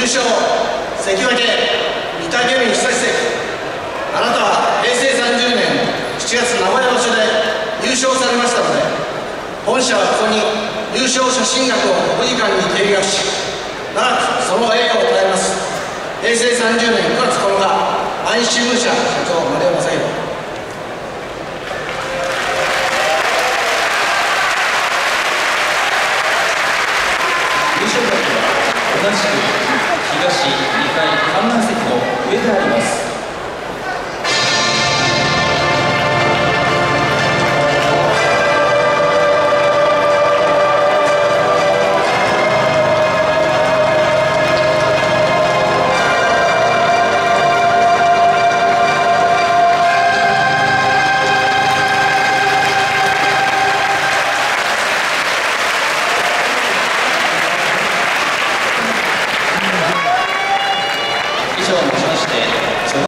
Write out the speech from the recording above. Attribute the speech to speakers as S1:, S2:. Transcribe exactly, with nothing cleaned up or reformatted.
S1: 賞関脇御嶽海久志関、あなたはへいせいさんじゅうねんしちがつ名古屋場所で優勝されましたので、本社はここに優勝写真額をごじかんに定額し、長くその栄誉をたえます。へいせいさんじゅうねんくがつこのか、愛知新聞社社長丸山正弘。
S2: 優勝額は同じく東にかい観覧席の上であります。以上をもちまして